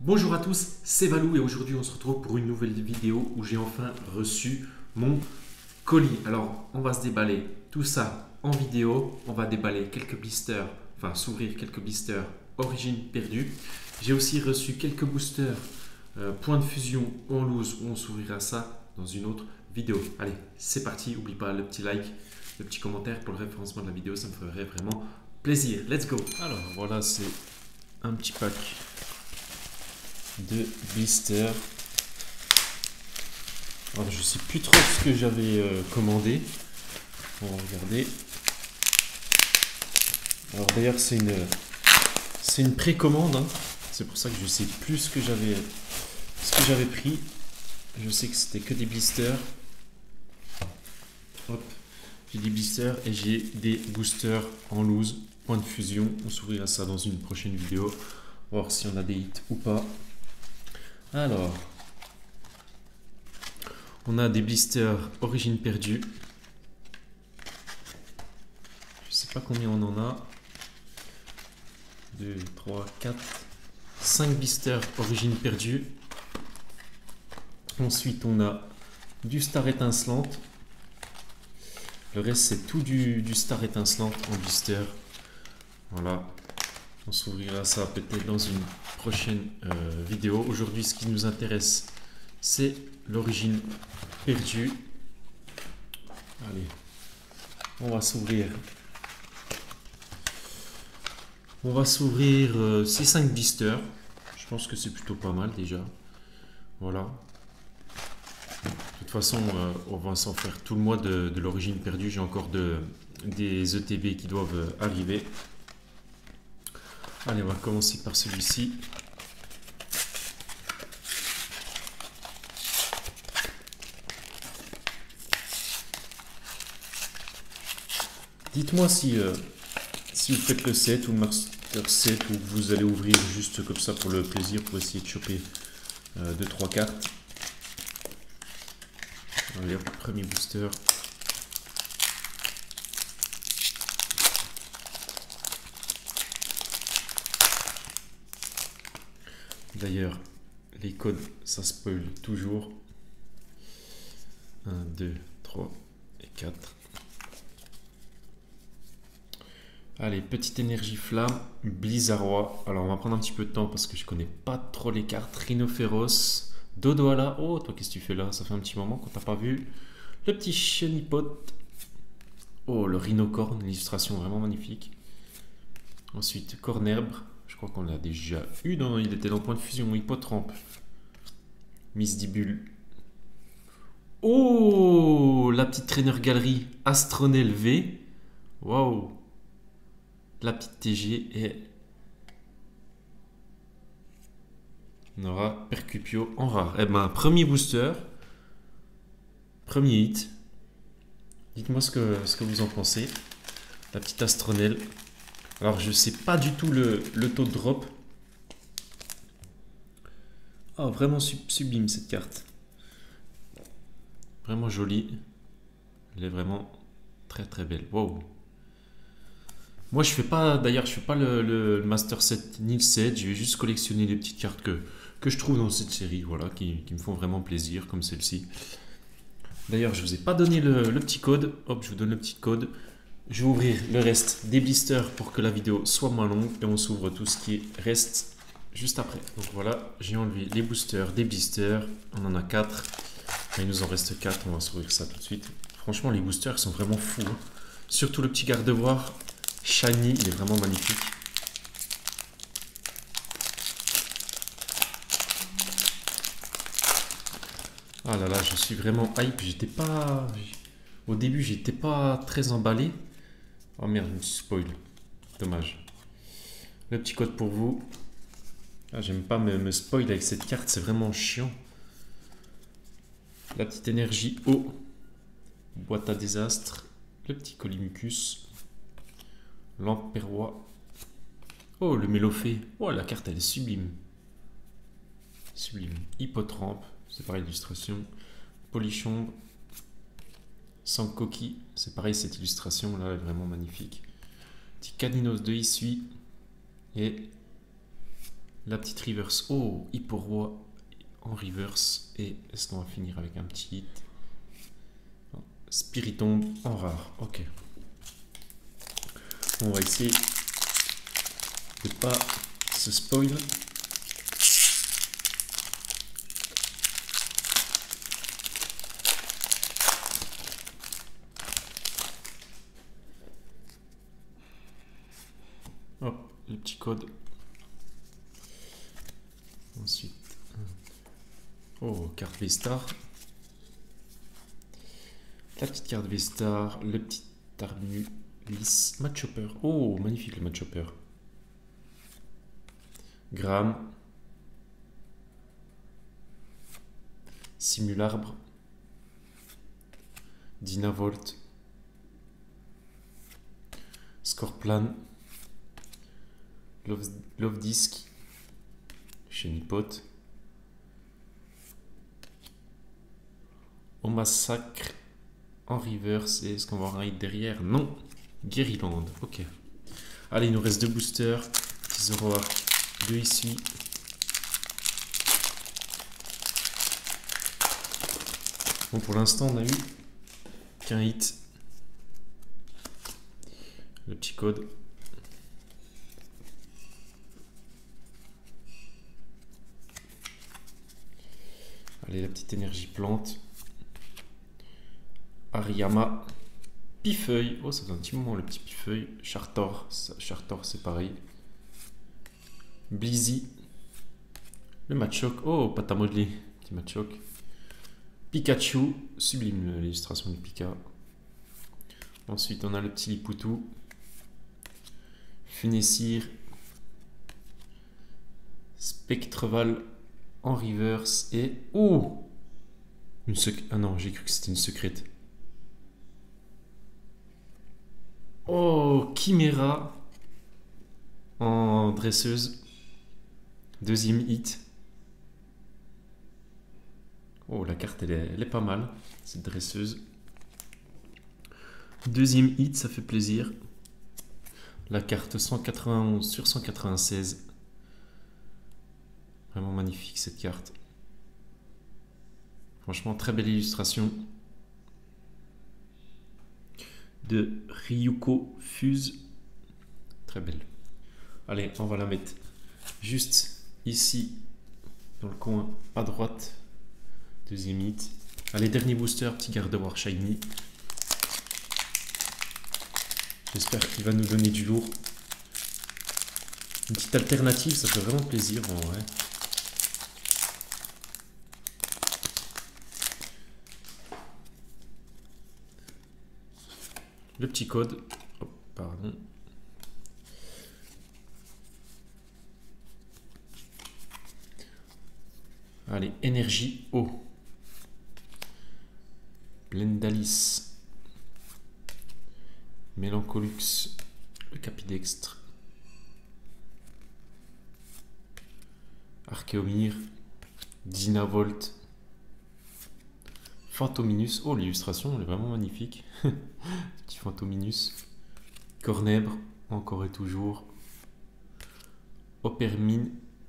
Bonjour à tous, c'est Valou et aujourd'hui on se retrouve pour une nouvelle vidéo où j'ai enfin reçu mon colis. Alors on va se déballer tout ça en vidéo, on va déballer quelques blisters, enfin s'ouvrir quelques blisters origine perdue. J'ai aussi reçu quelques boosters point de fusion en loose, on s'ouvrira ça dans une autre vidéo. Allez, c'est parti, n'oublie pas le petit like, le petit commentaire pour le référencement de la vidéo, ça me ferait vraiment plaisir. Let's go. Alors voilà, c'est un petit pack de blisters. Alors je sais plus trop ce que j'avais commandé. On va regarder. Alors d'ailleurs c'est une précommande, hein. C'est pour ça que je sais plus ce que j'avais pris. Je sais que c'était que des blisters. Hop, j'ai des blisters et j'ai des boosters en loose, point de fusion. On s'ouvrira ça dans une prochaine vidéo. Voir si on a des hits ou pas. Alors, on a des blisters origine perdue. Je sais pas combien on en a. 2, 3, 4, 5 blisters origine perdue. Ensuite, on a du star étincelante. Le reste, c'est tout du star étincelante en blister. Voilà. On s'ouvrira ça peut-être dans une prochaine vidéo. Aujourd'hui, ce qui nous intéresse, c'est l'origine perdue. Allez, on va s'ouvrir. On va s'ouvrir ces 5 blisters. Je pense que c'est plutôt pas mal déjà. Voilà. De toute façon, on va s'en faire tout le mois de l'origine perdue. J'ai encore des ETB qui doivent arriver. Allez, on va commencer par celui-ci. Dites-moi si vous faites le set ou le master set ou vous allez ouvrir juste comme ça pour le plaisir, pour essayer de choper 2-3 cartes. Allez, premier booster. D'ailleurs, les codes, ça spoil toujours. 1, 2, 3 et 4. Allez, petite énergie flamme, Blizzardois. Alors, on va prendre un petit peu de temps parce que je connais pas trop les cartes. Rhinophéros, Dodoala. Oh, toi, qu'est-ce que tu fais là? Ça fait un petit moment qu'on t'a pas vu. Le petit Chenipote. Oh, le Rhinocorne, l'illustration vraiment magnifique. Ensuite, Cornerbre. Je crois qu'on l'a déjà eu. Il était dans Point de Fusion. Hippotrampe. Misdibule. Oh, la petite traîneur galerie Astronel V. Waouh. La petite TG et on aura Percupio en rare. Eh ben, premier booster, premier hit. Dites-moi ce que vous en pensez. La petite Astronel. Alors, je sais pas du tout le taux de drop. Oh, vraiment sublime cette carte. Vraiment jolie. Elle est vraiment très très belle. Wow. Moi, je fais pas le Master Set ni le set. Je vais juste collectionner les petites cartes que je trouve dans cette série, voilà, qui me font vraiment plaisir, comme celle-ci. D'ailleurs, je vous ai pas donné le petit code. Hop, je vous donne le petit code. Je vais ouvrir le reste des blisters pour que la vidéo soit moins longue et on s'ouvre tout ce qui reste juste après. Donc voilà, j'ai enlevé les boosters des blisters. On en a 4. Il nous en reste 4. On va s'ouvrir ça tout de suite. Franchement, les boosters sont vraiment fous, hein. Surtout le petit garde-boire shiny, il est vraiment magnifique. Ah là là, je suis vraiment hype. Au début, j'étais pas très emballé. Oh merde, je me suis spoil. Dommage. Le petit code pour vous. Ah, j'aime pas me spoil avec cette carte, c'est vraiment chiant. La petite énergie eau. Boîte à désastre. Le petit Colimucus. Lamperrois. Oh, le Mélophée. Oh, la carte, elle est sublime. Sublime. Hippotrampe. C'est pareil, illustration. Polichombre. Sans coquille. C'est pareil, cette illustration là est vraiment magnifique. Petit Caninos de Issui. Et La petite reverse. Oh, Hipporoi en reverse. Et est-ce qu'on va finir avec un petit hit? Spiritomb en rare. Ok. On va essayer de pas se spoil. Hop, le petit code. Ensuite, oh, carte V-Star. La petite carte V-Star, le petit Armulis Matchhopper. Oh, magnifique le Matchhopper. Gramme. Simularbre. Dynavolt. Scorplan. Love Disc. Chenipot. On massacre en reverse. Et est-ce qu'on va avoir un hit derrière? Non. Guériland. Ok. Allez, il nous reste 2 boosters. Petit Zoroark. 2 ici. Bon, pour l'instant, on a eu qu'un hit. Le petit code. Allez, la petite énergie plante. Ariyama. Pifeuille. Oh, ça fait un petit moment le petit Pifeuille. Chartor. Chartor, c'est pareil. Blizzy. Le Machoke. Oh, Patamodli. Petit Machoke. Pikachu. Sublime l'illustration du Pika. Ensuite, on a le petit Lipoutou. Funessir. Spectreval en reverse. Et... oh, ah non, j'ai cru que c'était une secrète. Oh, Chimera en dresseuse. Deuxième hit. Oh, la carte, elle est pas mal, cette dresseuse. Deuxième hit, ça fait plaisir. La carte 191 sur 196. Vraiment magnifique cette carte. Franchement, très belle illustration. De Ryuko Fuse. Très belle. Allez, on va la mettre juste ici, dans le coin à droite. Deuxième hit. Allez, dernier booster, petit Gardevoir Shiny. J'espère qu'il va nous donner du lourd. Une petite alternative, ça fait vraiment plaisir en vrai. Le petit code. Oh, pardon. Allez, énergie eau. Blendalis. Mélancolux. Le Capidextre. Archeomir. Dynavolt. Phantominus. Oh, l'illustration, elle est vraiment magnifique. Petit Phantominus. Cornèbre, encore et toujours. Opermine.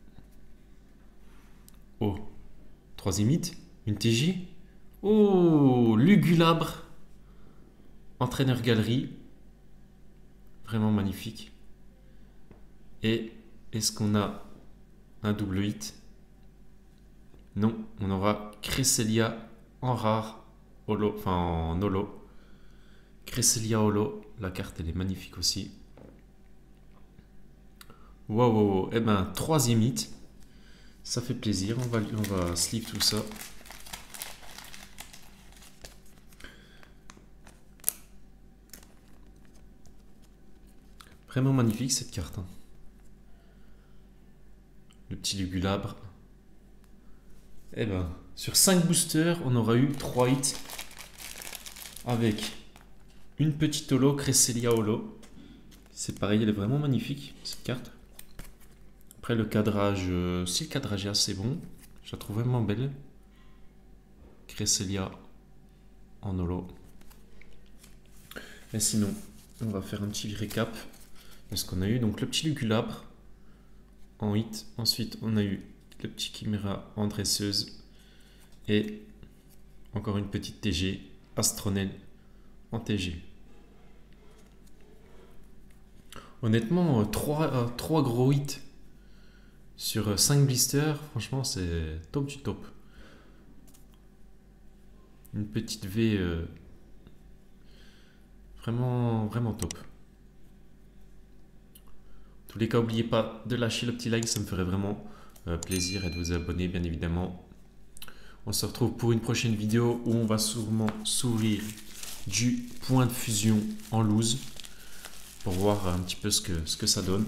Oh, troisième hit. Une TJ. Oh, Lugulabre. Entraîneur galerie. Vraiment magnifique. Et est-ce qu'on a un double hit? Non, on aura Cresselia en rare, holo, enfin en holo. Cresselia holo, la carte elle est magnifique aussi. Wow, wow, wow. Eh ben, troisième hit. Ça fait plaisir, on va sleeve tout ça. Vraiment magnifique cette carte. Hein. Le petit Lugulabre. Eh ben, sur 5 boosters, on aura eu 3 hits avec une petite holo, Cresselia holo. C'est pareil, elle est vraiment magnifique cette carte. Après le cadrage, si le cadrage est assez bon, je la trouve vraiment belle. Cresselia en holo. Et sinon, on va faire un petit récap de ce qu'on a eu. Donc le petit Lugulabre en hit. Ensuite, on a eu le petit Chimera en dresseuse. Et encore une petite TG, Astronel en TG. Honnêtement, 3 gros hits sur 5 blisters, franchement, c'est top du top. Une petite V vraiment, vraiment top. En tous les cas, n'oubliez pas de lâcher le petit like, ça me ferait vraiment plaisir, et de vous abonner, bien évidemment. On se retrouve pour une prochaine vidéo où on va sûrement s'ouvrir du point de fusion en loose pour voir un petit peu ce que ça donne.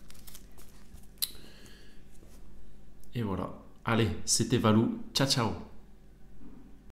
Et voilà. Allez, c'était Valou. Ciao, ciao.